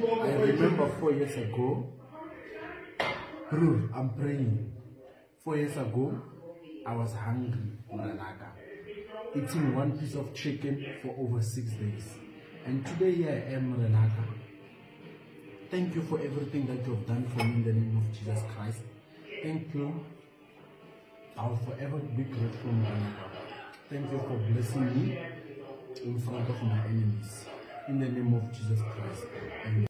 I remember 4 years ago, I'm praying. 4 years ago, I was hungry in Renaka, eating 1 piece of chicken for over 6 days. And today here I am, Renaka. Thank you for everything that you have done for me in the name of Jesus Christ. Thank you. I'll forever be grateful, Renaka. Thank you for blessing me in front of my enemies. In the name of Jesus Christ. Amen.